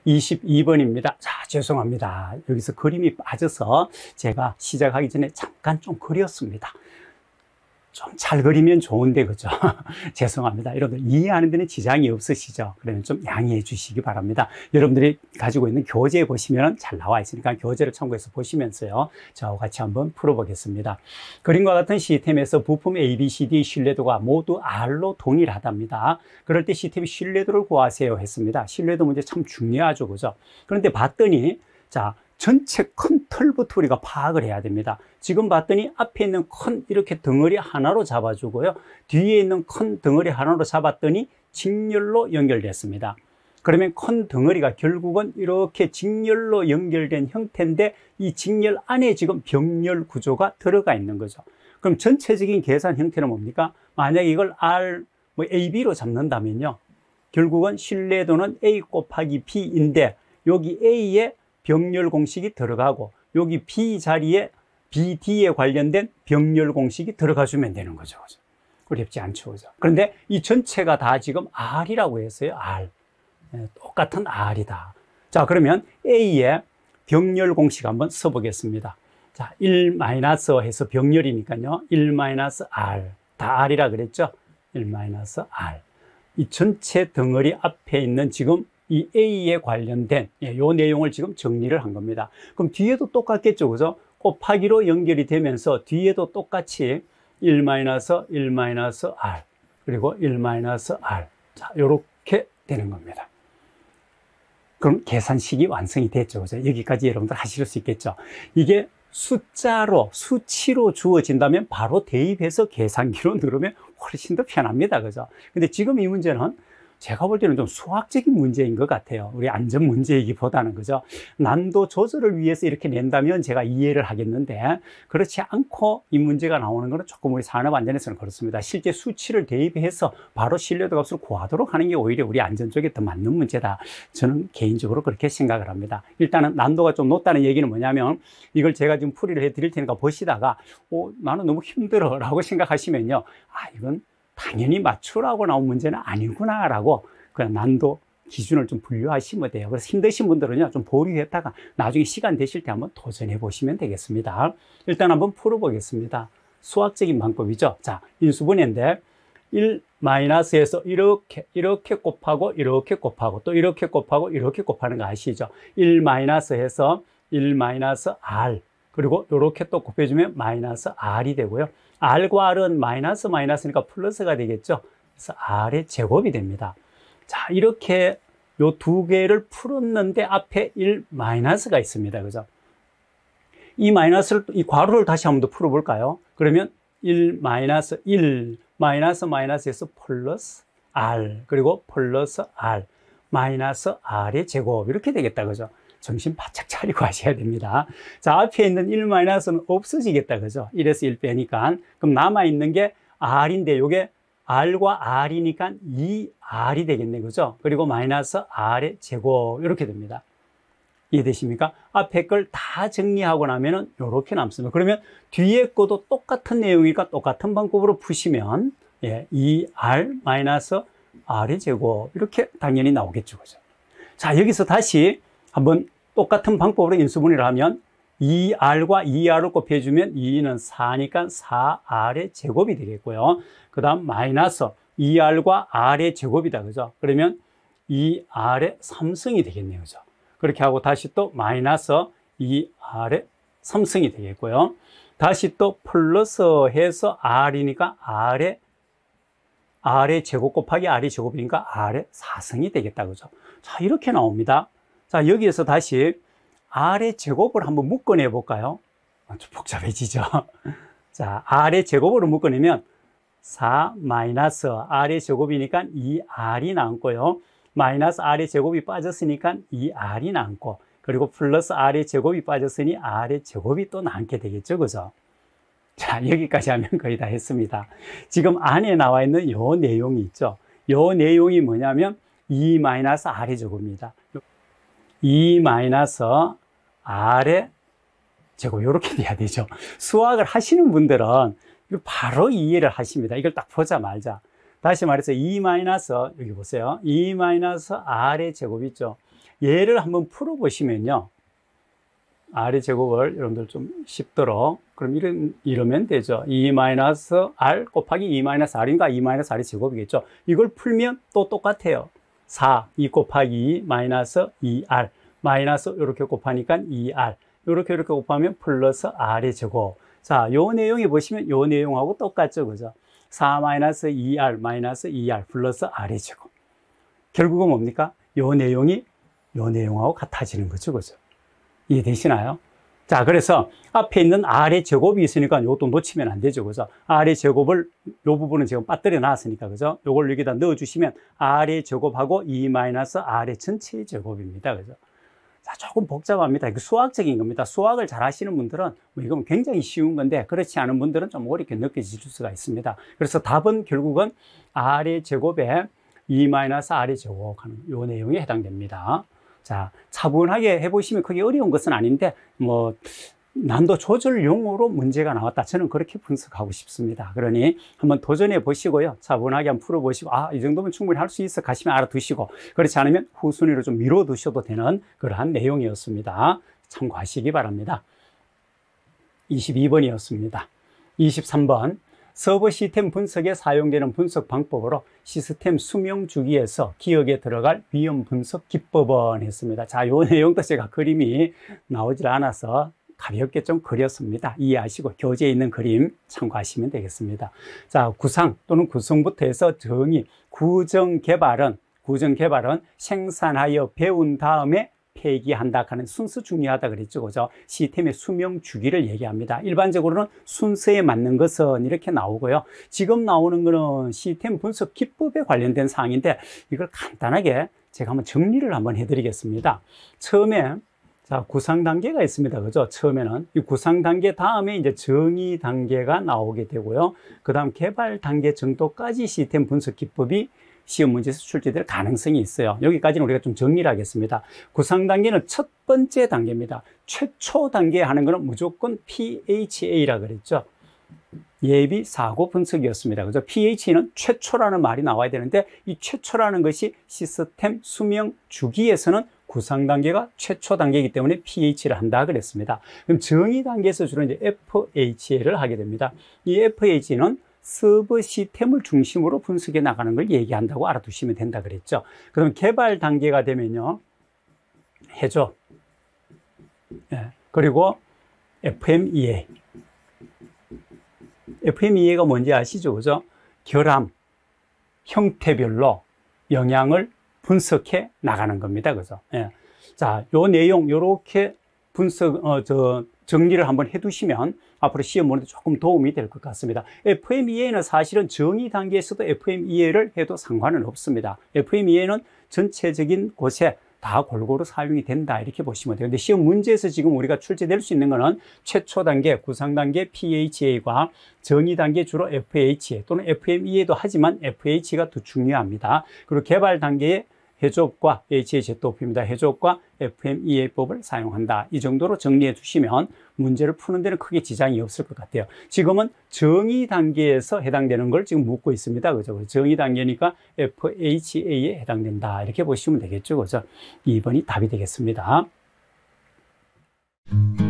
22번입니다. 자, 죄송합니다. 여기서 그림이 빠져서 제가 시작하기 전에 잠깐 좀 그렸습니다. 좀 잘 그리면 좋은데, 그죠? 죄송합니다. 여러분들 이해하는 데는 지장이 없으시죠? 그러면 좀 양해해 주시기 바랍니다. 여러분들이 가지고 있는 교재 보시면 잘 나와 있으니까 교재를 참고해서 보시면서요. 저와 같이 한번 풀어보겠습니다. 그림과 같은 시스템에서 부품 A, B, C, D 신뢰도가 모두 R로 동일하답니다. 그럴 때 시스템의 신뢰도를 구하세요 했습니다. 신뢰도 문제 참 중요하죠, 그죠? 그런데 봤더니, 자, 전체 큰 틀부터 우리가 파악을 해야 됩니다. 지금 봤더니 앞에 있는 큰 이렇게 덩어리 하나로 잡아주고요. 뒤에 있는 큰 덩어리 하나로 잡았더니 직렬로 연결됐습니다. 그러면 큰 덩어리가 결국은 이렇게 직렬로 연결된 형태인데 이 직렬 안에 지금 병렬 구조가 들어가 있는 거죠. 그럼 전체적인 계산 형태는 뭡니까? 만약에 이걸 R, AB로 잡는다면요. 결국은 신뢰도는 A 곱하기 B인데 여기 A에 병렬 공식이 들어가고 여기 B 자리에 BD에 관련된 병렬 공식이 들어가 주면 되는 거죠. 어렵지 않죠, 그죠? 그런데 이 전체가 다 지금 R이라고 했어요. R. 똑같은 R이다. 자, 그러면 A에 병렬 공식 한번 써보겠습니다. 자, 1 마이너스 해서 병렬이니까요. 1 마이너스 R. 다 R이라 그랬죠? 1 마이너스 R. 이 전체 덩어리 앞에 있는 지금 이 A에 관련된 요 내용을 지금 정리를 한 겁니다. 그럼 뒤에도 똑같겠죠, 그죠? 곱하기로 연결이 되면서 뒤에도 똑같이 1-1-R 그리고 1-R. 자, 요렇게 되는 겁니다. 그럼 계산식이 완성이 됐죠, 그죠? 여기까지 여러분들 하실 수 있겠죠? 이게 숫자로, 수치로 주어진다면 바로 대입해서 계산기로 누르면 훨씬 더 편합니다, 그죠? 근데 지금 이 문제는 제가 볼 때는 좀 수학적인 문제인 것 같아요. 우리 안전 문제이기보다는, 그죠? 난도 조절을 위해서 이렇게 낸다면 제가 이해를 하겠는데, 그렇지 않고 이 문제가 나오는 것은 조금 우리 산업안전에서는 그렇습니다. 실제 수치를 대입해서 바로 신뢰도 값을 구하도록 하는 게 오히려 우리 안전 쪽에 더 맞는 문제다. 저는 개인적으로 그렇게 생각을 합니다. 일단은 난도가 좀 높다는 얘기는 뭐냐면, 이걸 제가 지금 풀이를 해 드릴 테니까 보시다가, 나는 너무 힘들어 라고 생각하시면요. 이건 당연히 맞추라고 나온 문제는 아니구나 라고 그냥 난도 기준을 좀 분류하시면 돼요. 그래서 힘드신 분들은요 좀 보류했다가 나중에 시간 되실 때 한번 도전해 보시면 되겠습니다. 일단 한번 풀어보겠습니다. 수학적인 방법이죠. 자, 인수분해인데 1-에서 이렇게 곱하고 이렇게 곱하고 또 이렇게 곱하고 이렇게 곱하는 거 아시죠? 1-해서 1-R 그리고 이렇게 또 곱해주면 -R이 되고요. R과 R은 마이너스니까 플러스가 되겠죠. 그래서 R의 제곱이 됩니다. 자, 이렇게 요 두 개를 풀었는데 앞에 1-가 있습니다. 그죠? 이 이 괄호를 다시 한번 더 풀어볼까요? 그러면 1 마이너스에서 플러스 R, 그리고 플러스 R, 마이너스 R의 제곱. 이렇게 되겠다. 그죠? 정신 바짝 차리고 하셔야 됩니다. 자, 앞에 있는 1-는 없어지겠다. 그죠? 1에서 1 빼니까. 그럼 남아있는 게 R인데, 요게 R과 R이니까 2R이 되겠네. 그죠? 그리고 마이너스 R의 제곱. 이렇게 됩니다. 이해되십니까? 앞에 걸 다 정리하고 나면은 요렇게 남습니다. 그러면 뒤에 것도 똑같은 내용이니까 똑같은 방법으로 푸시면, 2R 마이너스 R의 제곱. 이렇게 당연히 나오겠죠. 그죠? 자, 여기서 다시 한번 똑같은 방법으로 인수분해를 하면 2R과 2R을 곱해주면 2는 4니까 4R의 제곱이 되겠고요. 그 다음 마이너스 2R과 R의 제곱이다. 그죠? 그러면 2R의 3승이 되겠네요. 그죠? 그렇게 하고 다시 또 마이너스 2R의 3승이 되겠고요. 다시 또 플러스 해서 R이니까 R의 제곱 곱하기 R의 제곱이니까 R의 4승이 되겠다. 그죠? 자, 이렇게 나옵니다. 자, 여기에서 다시 R의 제곱을 한번 묶어내 볼까요? 좀 복잡해지죠? 자, R의 제곱으로 묶어내면 4 마이너스 R의 제곱이니까 2R이 남고요. 마이너스 R의 제곱이 빠졌으니까 2R이 남고, 그리고 플러스 R의 제곱이 빠졌으니 R의 제곱이 또 남게 되겠죠? 그죠? 자, 여기까지 하면 거의 다 했습니다. 지금 안에 나와 있는 요 내용이 있죠? 요 내용이 뭐냐면 2-R의 제곱입니다. 2-R의 제곱 이렇게 돼야 되죠. 수학을 하시는 분들은 바로 이해를 하십니다. 이걸 딱 보자 말자. 다시 말해서 2- 여기 보세요. 2-R의 제곱 있죠. 얘를 한번 풀어보시면요. R의 제곱을 여러분들 좀 쉽도록, 그럼 이러면 되죠. 2-R 곱하기 2-R인가 2-R의 제곱이겠죠. 이걸 풀면 또 똑같아요. 4, 2 곱하기 2 마이너스 2R, 마이너스 이렇게 곱하니까 2R, 이렇게 곱하면 플러스 R의 제곱. 자, 요 내용이 보시면 요 내용하고 똑같죠. 그죠? 4-2R 마이너스 2R 플러스 R의 제곱. 결국은 뭡니까? 요 내용이 요 내용하고 같아지는 거죠. 그죠? 이해되시나요? 자, 그래서 앞에 있는 R의 제곱이 있으니까 이것도 놓치면 안 되죠. 그죠? R의 제곱을, 요 부분은 지금 빠뜨려 놨으니까, 그죠? 요걸 여기다 넣어주시면 R의 제곱하고 2-R의 전체의 제곱입니다. 그죠? 자, 조금 복잡합니다. 이거 수학적인 겁니다. 수학을 잘 하시는 분들은 뭐 이건 굉장히 쉬운 건데, 그렇지 않은 분들은 좀 어렵게 느껴질 수가 있습니다. 그래서 답은 결국은 R의 제곱에 2-R의 제곱하는 요 내용에 해당됩니다. 자, 차분하게 해보시면 크게 어려운 것은 아닌데, 뭐, 난도 조절용으로 문제가 나왔다. 저는 그렇게 분석하고 싶습니다. 그러니 한번 도전해 보시고요. 차분하게 한번 풀어보시고, 아, 이 정도면 충분히 할 수 있어 가시면 알아두시고, 그렇지 않으면 후순위로 좀 미뤄두셔도 되는 그러한 내용이었습니다. 참고하시기 바랍니다. 22번이었습니다. 23번. 서버 시스템 분석에 사용되는 분석 방법으로 시스템 수명 주기에서 기억에 들어갈 위험 분석 기법은 했습니다. 자, 요 내용도 제가 그림이 나오질 않아서 가볍게 좀 그렸습니다. 이해하시고 교재에 있는 그림 참고하시면 되겠습니다. 자, 구상 또는 구성부터 해서 정의, 구정 개발은 생산하여 배운 다음에 폐기한다 하는 순서 중요하다 그랬죠. 그죠? 시스템의 수명 주기를 얘기합니다. 일반적으로는 순서에 맞는 것은 이렇게 나오고요. 지금 나오는 거는 시스템 분석 기법에 관련된 사항인데 이걸 간단하게 제가 한번 정리를 한번 해드리겠습니다. 처음에 자, 구상 단계가 있습니다. 그죠? 처음에는 이 구상 단계 다음에 이제 정의 단계가 나오게 되고요. 그 다음 개발 단계 정도까지 시스템 분석 기법이 시험 문제에서 출제될 가능성이 있어요. 여기까지는 우리가 좀 정리를 하겠습니다. 구상 단계는 첫 번째 단계입니다. 최초 단계 하는 거는 무조건 PHA라 그랬죠. 예비 사고 분석이었습니다. 그죠? PH는 최초라는 말이 나와야 되는데 이 최초라는 것이 시스템 수명 주기에서는 구상 단계가 최초 단계이기 때문에 PH를 한다 그랬습니다. 그럼 정의 단계에서 주로 이제 FHA를 하게 됩니다. 이 FH는 서버 시스템을 중심으로 분석해 나가는 걸 얘기한다고 알아두시면 된다 그랬죠. 그럼 개발 단계가 되면요, 해조, 그리고 FMEA. FMEA가 뭔지 아시죠? 그죠? 결함, 형태별로 영향을 분석해 나가는 겁니다. 그죠? 자, 요 내용, 요렇게 정리를 한번 해두시면 앞으로 시험 보는데 조금 도움이 될 것 같습니다. FMEA는 사실은 정의 단계에서도 FMEA를 해도 상관은 없습니다. FMEA는 전체적인 곳에 다 골고루 사용이 된다 이렇게 보시면 돼요. 근데 시험 문제에서 지금 우리가 출제될 수 있는 거는 최초 단계, 구상 단계 PHA과 정의 단계 주로 FHA 또는 FMEA도 하지만 FH가 더 중요합니다. 그리고 개발 단계에 해족과 HAZOP입니다. 해족과 FMEA법을 사용한다. 이 정도로 정리해 두시면 문제를 푸는 데는 크게 지장이 없을 것 같아요. 지금은 정의 단계에서 해당되는 걸 지금 묻고 있습니다. 그죠? 정의 단계니까 FHA에 해당된다. 이렇게 보시면 되겠죠. 그죠? 2번이 답이 되겠습니다.